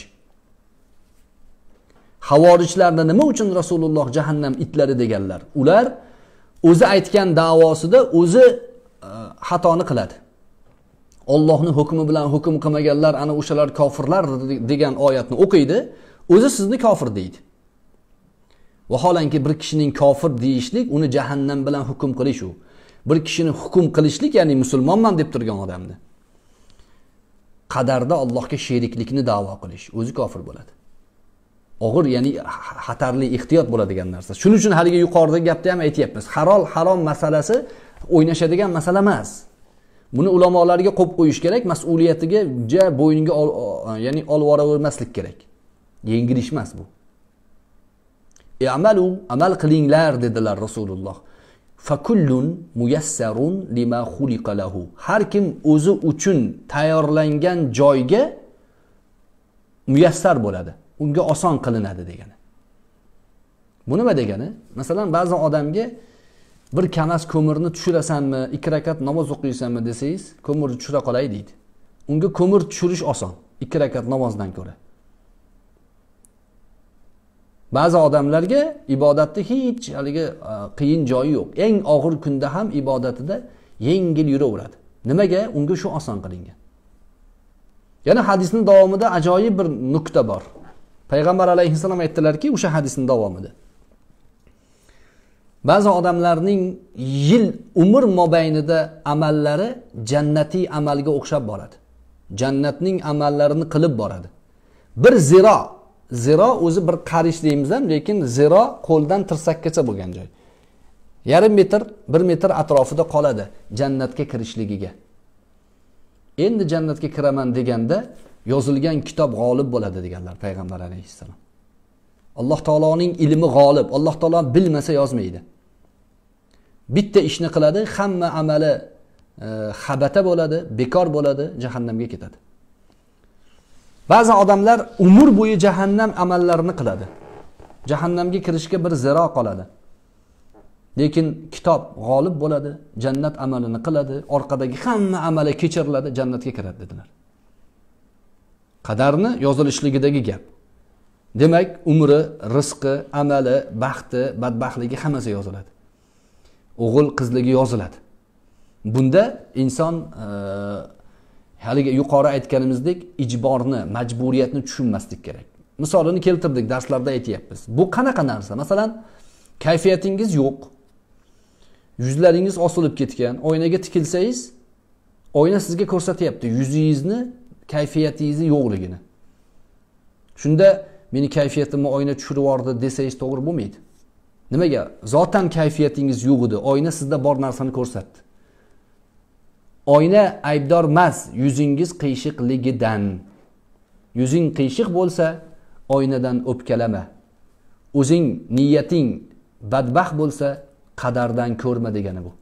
Havorijlarni nima uchun Rasululloh jahannam itlari deganlar? Ular o'zi aytgan da'vosida o'zi xatoni qiladi. Allohning hukmi bilan hukm qilmaganlar ana o'shalar kofirlar degan oyatni o'qiydi, o'zi sizni kofir deydi. Vaholanki bir kishining kofir deyishlik uni jahannam bilan hukm qilish u. Bir kishini hukm qilishlik, ya'ni musulmonman deb turgan odamni qadarda Allohga sheriklikni da'vo qilish, o'zi kofir bo'ladi. Og'ir, ya'ni xatarli, ehtiyot bo'ladigan narsa. Shuning uchun haliga yuqoridagi gapda ham aytayapmiz. Halol harom masalasi o'ynashadigan masala emas. Buni ulamolarga qo'yib qo'yish kerak, mas'uliyatiga bo'yniga ya'ni olib boravermaslik kerak. Yengil ish emas bu. I'malu, amal qilinglar dedilar Rasululloh. Fakullun muyassarun lima xuliqa lahu. Har kim o'zi uchun tayyorlangan joyga muyassar bo'ladi. Unga oson qilinadi degani. Bu nima degani? Masalan, ba'zi odamga Bir kamas ko'mirni tushirasanmi, 2 rakat namoz o'qiysanmi desangiz, ko'mirni tushira qolay deydi. Unga ko'mir tushirish oson, 2 rakat namozdan ko'ra. Ba'zi odamlarga ibodatda hech haligi qiyin joyi yo'q. Eng og'ir kunda ham ibodatida yengil yuraveradi. Nimaga? Unga shu oson qilingan. Yana hadisning davomida ajoyib bir nuqta bor. Payg'ambar alayhissalom aytdilarki, o'sha hadisning davomida. Ba'zi odamlarning yil umr mobaynida amallari jannatiy amalga o'xshab boradi. Jannatning amallarini qilib boradi. Bir ziro o'zi bir qarish deymiz ham, lekin ziro qo'ldan tirsakkacha bo'lgan joy. Yarim metr, 1 metr atrofida qoladi jannatga kirishligiga. Endi jannatga kiraman deganda yozilgan kitob g'olib bo'ladi deganlar payg'ambar alayhissalom. Alloh taoloning ilmi g'olib. Alloh taolo bilmasa yozmaydi. Bitta ishni qiladi, hamma amali xabata bo'ladi, bekor bo'ladi, jahannamga ketadi. Ba'zi odamlar umr bo'yi jahannam amallarini qiladi. Jahannamga kirishga bir ziro qoladi. Lekin kitob g'olib bo'ladi, jannat amalini qiladi, orqadagi hamma amali kechiriladi, jannatga kiradi dedilar. Qadarni yozilishligidagi gap. Demak, umri, rizqi, amali, baxti, badbaxtligi hammasi yoziladi. O'g'il, qizligi yoziladi. Bunda inson haliga yuqori aytganimizdek ijborni, majburiyatni tushunmaslik kerak. Misolini keltirdik, darslarda aytayapmiz. Bu qanaqa narsa? Masalan, kayfiyatingiz yo'q. Yuzlaringiz osilib ketgan, oynaga tikilsangiz, oyna sizga ko'rsatyapti yuzingizni, kayfiyatingizni yo'qligini. Shunda meni kayfiyatimni oyna tushirib yubordi desangiz to'g'ri bo'lmaydi. Nimaga? Zotan kayfiyatingiz yo'q edi, oyna sizda bor narsani ko'rsatdi. Oyna aybdor emas, yuzingiz qiyshiqligidan. Yuzing qiyshiq bo'lsa, oynadan o'pkalama. O'zing niyating badbaxt bo'lsa, qadardan ko'rma degani bu.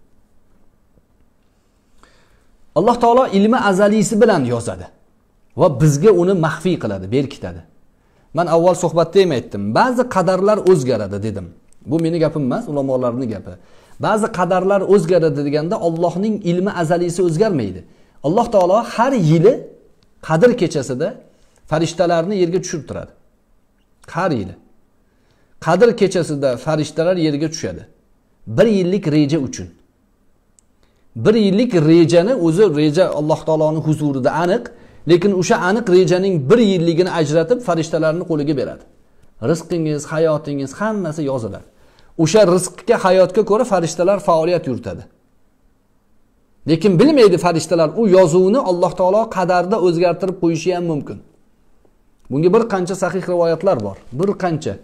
Alloh taolo ilmi azalisi bilan yozadi va bizga uni maxfiy qiladi, berkitadi. Men avval suhbatda ham aytdim, ba'zi qadarlar o'zgaradi dedim. Bu meni gapim emas, ulamolarning gapi. Ba'zi qadarlar o'zgaradi deganda Allohning ilmi azalisi o'zgarmaydi. Alloh taolo har yili Qadr kechasida farishtalarni yerga tushirib turadi. Har yili. Qadr kechasida farishtalar yerga tushadi. 1 yillik reja uchun. 1 yillik rejani o'zi reja Alloh taoloning huzurida aniq, lekin o'sha aniq rejaning 1 yilligini ajratib farishtalarning qo'liga beradi. Rizqingiz, hayotingiz hammasi yoziladi. O'sha rizqga, hayotga ko'ra farishtalar faoliyat yuritadi. Lekin bilmaydi farishtalar u yozuvni Alloh taolo qadarda o'zgartirib qo'yishi ham mumkin. Bunga bir qancha sahih rivoyatlar bor. Bir qancha.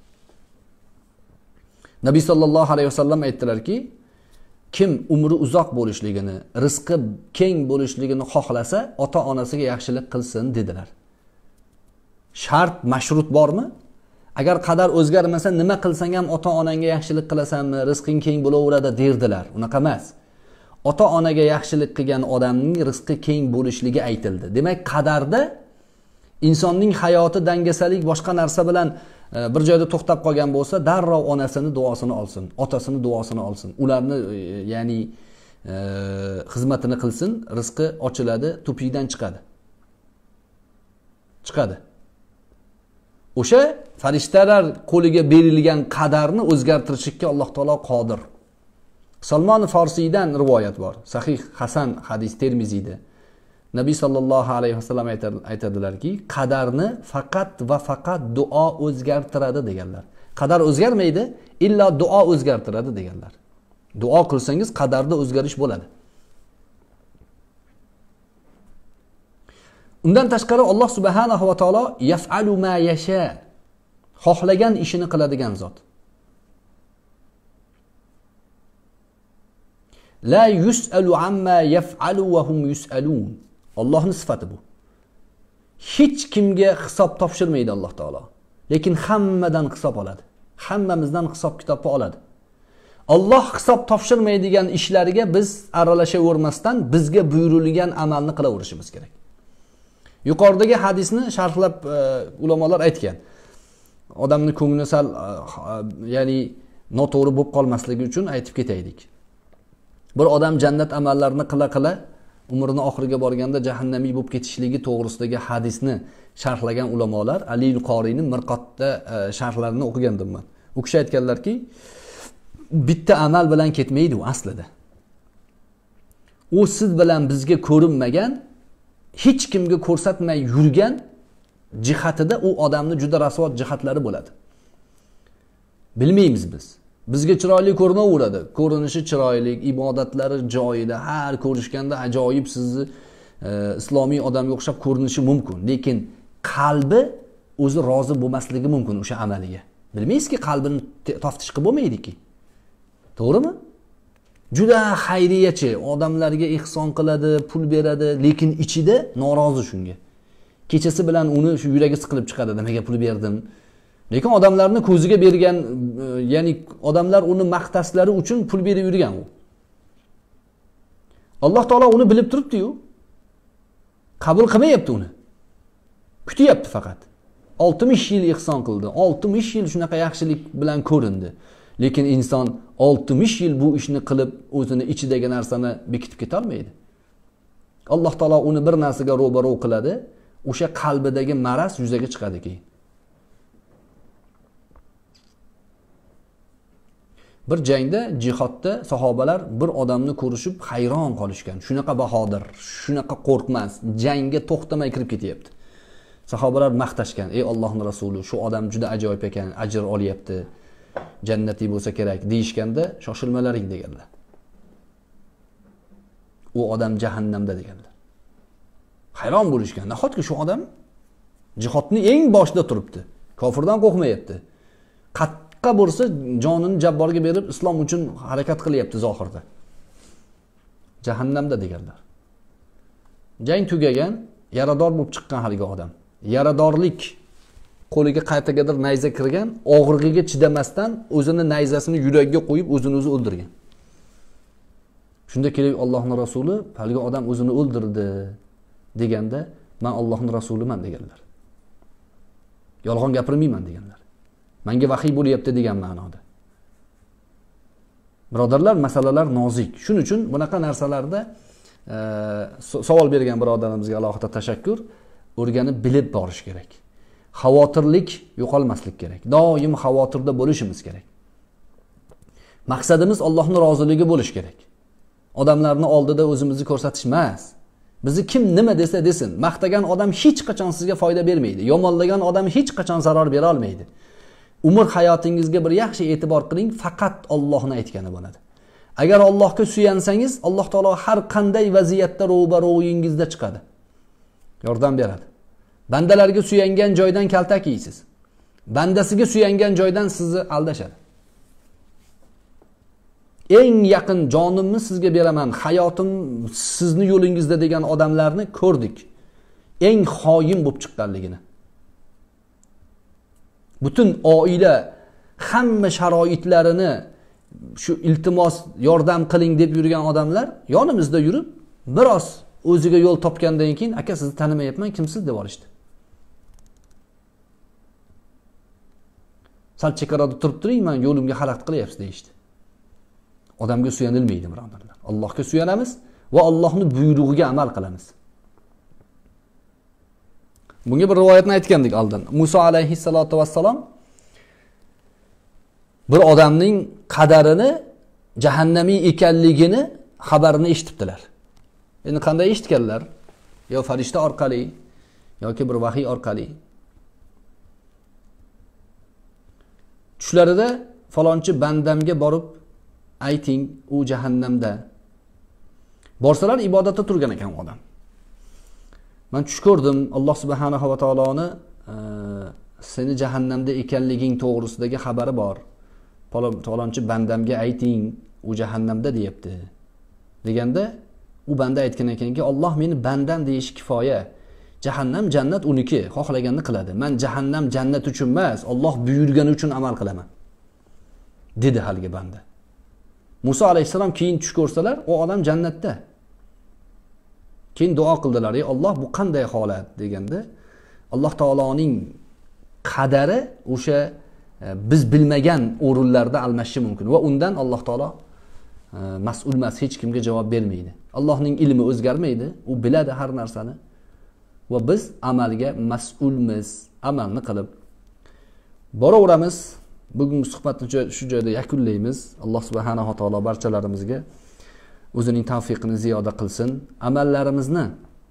Nabiy sallallohu alayhi vasallam aytdilarki, kim umri uzoq bo'lishligini, rizqi keng bo'lishligini xohlasa, ota-onasiga yaxshilik qilsin dedilar. Shart mashrut bormi? Agar qadar o'zgarmasa, nima qilsang ham ota-onangga yaxshilik qilasanmi, rizqing keng bo'laveradi derdilar. Unaqa emas. Ota-onaga yaxshilik qilgan odamning rizqi keng bo'lishligi aytildi. Demak, qadarda insonning hayoti dangasalik boshqa narsa bilan bir joyda to'xtab qolgan bo'lsa, darrov onasini duosini olsin, otasini duosini olsin. Ularni ya'ni xizmatini qilsin, rizqi ochiladi, to'pikdan chiqadi. O'sha farishtalar qo'liga berilgan qadarni o'zgartirishga Alloh taolo qodir. Salmon Forsiydan rivoyat bor. Sahih Hasan hadis Termiziyda. Nabiy sallallohu alayhi vasallam aytadilarki, qadarni faqat va faqat duo o'zgartiradi deganlar. Qadar o'zgarmaydi, illa duo o'zgartiradi deganlar. Duo qilsangiz qadarda o'zgarish bo'ladi. Undan tashqari Alloh subhanahu va taolo yaf'alu ma yasha. Xohlagan ishini qiladigan zot. La yus'alu amma yaf'alu va hum yus'alun. Allohning sifati bu. Hech kimga hisob topshirmaydi Alloh taolo. Lekin hammadan hisob oladi. Hammamizdan hisob kitobni oladi. Alloh hisob topshirmaydigan ishlariga biz aralashavermasdan bizga buyurilgan amalni qilaverishimiz kerak. Yuqoridagi hadisni sharhlab ulamolar aytgan. Odamning ko'ngli sal ya'ni noto'g'ri bo'lib qolmasligi uchun aytib ketaylik. Bir odam jannat amallarini qila umrining oxiriga borganda jahannamiy bo'lib ketishligi to'g'risidagi hadisni sharhlagan ulamolar, Ali Qoriyning Mirqotda sharhlarini o'qigandim men. U kishi aytganlarki, bitta amal bilan ketmaydi u aslida. U siz bilan bizga ko'rinmagan, hech kimga ko'rsatmay yurgan jihatida u odamni juda rasvot jihatlari bo'ladi. Bilmaymiz biz. Bizga chiroyli ko'rinaveradi. Ko'rinishi chiroyli, ibodatlari joyida, har ko'rishganda ajoyib sizni islomiy odamga o'xshab ko'rinishi mumkin. Lekin qalbi o'zi rozi bo'lmasligi mumkin o'sha amaliga. Bilmaysizki, qalbini taftish qilib bo'lmaydi-ki. To'g'rimi? Juda xayriyachi, odamlarga ihson qiladi, pul beradi, lekin ichida norozi shunga. Kechasi bilan uni shu yuragi siqilib chiqadi, nimaga pul berdim? Lekin odamlarni ko'ziga bergan, ya'ni odamlar uni maqtaslari uchun pul berib yurgan u. Alloh taolo uni bilib turibdi-yu. Qabul qilmayapti uni. Kutyapti faqat. 60 yil ihson qildi. 60 yil shunaqa yaxshilik bilan ko'rindi. Lekin inson 60 yil bu ishni qilib o'zini ichidagi narsani bekitib keta olmaydi. Alloh taolo uni bir narsaga ro'baro qiladi, o'sha qalbidagi maraz yuzaga chiqadi keyin. Bir jangda, jihodda sahobalar bir odamni ko'rishib hayron qolishgan. Shunaqa bahodir, shunaqa qo'rqmas, jangga to'xtamay kirib ketyapti. Sahobalar maqtashgan: "Ey Allohning rasuli, shu odam juda ajoyib ekan, ajr olyapti. Jannatiy bo'lsa kerak" deyishganda, "Shoshilmalaring" deganlar. U odam jahannamda deganlar. Hayron bo'lishgan. Nahotki shu odam jihodning eng boshida turibdi. Kofirdan qo'rqmayapti. Qatqa bo'lsa jonini jabborga berib islom uchun harakat qilyapti zohirda. Jahannamda deganlar. Jang tugagan, yarador bo'lib chiqqan haligi odam. Yaradorlik qo'liga qaytagadir nayza kirgan, og'rig'iga chidamasdan o'zini nayzasini yuragiga qo'yib o'zini o'zi o'ldirgan. Shunda kelib Allohning rasuli, haligi odam o'zini o'ldirdi deganda, "Men Allohning rasuliman" deganlar. Yolg'on gapirmayman deganlar. Menga vahiy bo'lyapti degan ma'noda. Birodarlar, masalalar nozik. Shuning uchun bunaqa narsalarda savol bergan birodarimizga alohida tashakkur, o'rganib bilib borish kerak. Xavotirlik yo'qolmaslik kerak. Doim xavotirda bo'lishimiz kerak. Maqsadimiz Allohning roziligi bo'lish kerak. Odamlarni oldida o'zimizni ko'rsatish emas. Bizni kim nima desa desin, maqtagan odam hech qachon sizga foyda bermaydi. Yomonlagan odam hech qachon zarar bera olmaydi. Umr hayotingizga bir yaxshi e'tibor qiling, faqat Allohni aytgani bo'ladi. Agar Allohga suyansangiz, Alloh taolo har qanday vaziyatda ro'baro'yingizda chiqadi. Yordam beradi. Bandalarga suyangan joydan kaltak yeysiz. Bandasiga suyangan joydan sizni aldashadi. Eng yaqin jonimni sizga beraman, hayotim sizni yo'lingizda degan odamlarni ko'rdik. Eng xoin bo'lib chiqqanligini. Butun oila hamma sharoitlarini shu iltimos, yordam qiling deb yurgan odamlar yonimizda yurib, biroz o'ziga yo'l topgandan keyin, "Aka, sizni tanimayapman, kimsiz?" deb olishdi. Sal chekarada turib turing, men yo'limga xalaqit qilyapsiz deyishdi. Odamga suyanilmaydi, birodarlar. Allohga suyanamiz va Allohning buyrug'iga amal qilamiz. Bunga bir rivoyatni aytgandik oldin. Musa alayhissalatu vassalom bir odamning qadarini, jahannamiy ekanligini xabarini eshitibdilar. Endi qanday eshitganlar? Yo farishta orqali yoki bir vahiy orqali. Tushlarida falonchi bandamga borib ayting, u jahannamda. Borsalar ibodatda turgan ekan odam. Men tush ko'rdim, Alloh subhanahu va taoloni seni jahannamda ekanliging to'g'risidagi xabari bor. Falonchi bandamga ayting, u jahannamda deyapti. Deganda u banda aytgan ekanki, Alloh meni bandam deyish kifoya. Jahannam jannat uniki, xohlaganini qiladi. Men jahannam jannat uchun emas, Alloh buyurgani uchun amal qilaman, dedi haligi banda. Musa alayhisalom keyin tush ko'rsalar, o odam jannatda. Keyin duo qildilar: "Ey Alloh, bu qanday holat?" deganda, Alloh taoloning qadari o'sha biz bilmagan o'rinlarda almashishi mumkin va undan Alloh taolo mas'ul emas, hech kimga javob bermaydi. Allohning ilmi o'zgarmaydi, u biladi har narsani. Va biz amalga mas'ulmiz, amalni qilib boraveramiz. Bugungi suhbatni shu joyda yakunlaymiz. Alloh subhanahu va taolo barchalarimizga o'zining tavfiqini ziyoda qilsin. Amallarimizni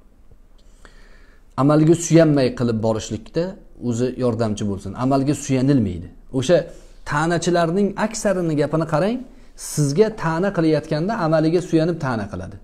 amalga suyanmay qilib borishlikda o'zi yordamchi bo'lsin. Amalga suyanilmaydi. O'sha ta'nachilarning aksarini gapini qarang, sizga ta'na qilayotganda amaliga suyanib ta'na qiladi.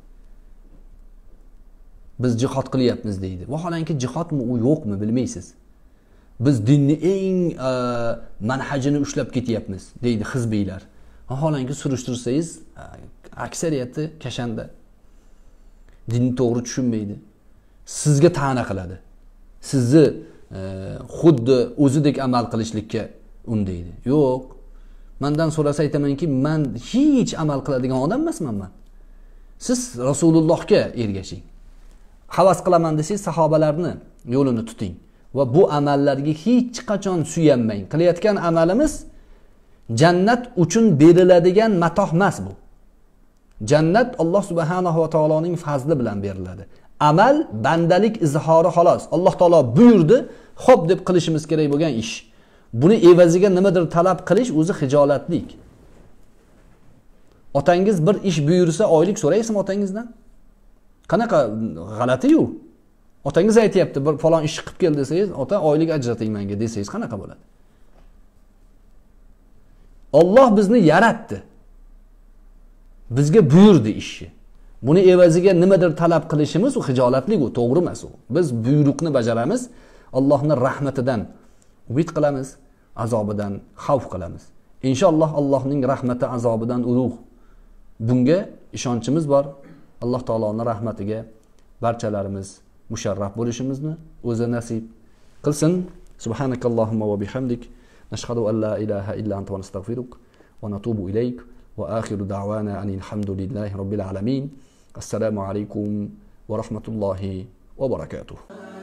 Biz jihad qilyapmiz deydi. Vaholanki jihodmi u yo'qmi bilmaysiz. Biz dinni eng manhajini ushlab ketyapmiz deydi hizbiylar. Vaholanki surishtirsangiz aksariyati kashanda. Dinni to'g'ri tushunmaydi. Sizga ta'na qiladi. Sizni xuddi o'zidek amal qilishlikka undaydi. Yo'q. Mendan so'rasa aytamanki, men hech amal qiladigan odam emasman men. Siz Rasulullohga ergashing. Havas qilaman desangiz sahobalarni yo'lini tuting va bu amallarga hech qachon suyanmang. Qilayotgan amalimiz jannat uchun beriladigan matoh emas bu. Jannat Alloh subhanahu va taoloning fazli bilan beriladi. Amal bandalik izhori xolos. Alloh taolo buyurdi, xo'p deb qilishimiz kerak bo'lgan ish. Buni evaziga nimadir talab qilish o'zi hijolatlik. Otangiz bir ish buyursa, oylik so'raysizmi otangizdan? Qanaqa g'alati-yu? Otangiz aytayapti, bir falon ish qilib kel desangiz, ota oylik ajrating menga desangiz qanaqa bo'ladi? Alloh bizni yaratdi. Bizga buyurdi ishni. Buni evaziga nimadir talab qilishimiz u hijolatlik, u to'g'ri emas u. Biz buyruqni bajaramiz, Allohning rahmatidan umid qilamiz, azobidan xavf qilamiz. Inshaalloh Allohning rahmati, azobidan ulug'. Bunga ishonchimiz bor. Alloh taoloning rahmatiga barchalarimiz musharraf bo'lishimizni o'zi nasib qilsin. Subhanakallohumma va bihamdik, nashhadu an la ilaha illa anta va nastag'firuk va natubu ilayk va akhiru da'wana anil hamdulillahi robbil alamin. Assalomu alaykum va rahmatullohi va barakatuh.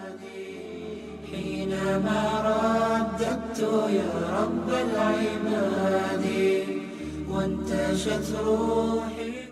حينما رددت يا رب العباد وانتشت روحي